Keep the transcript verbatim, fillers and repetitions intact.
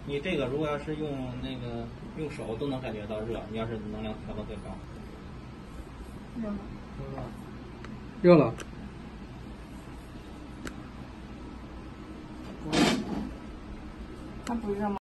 你这个如果要是用那个用手都能感觉到热，你要是能量调到最高。 热了。 热了。 它不热吗？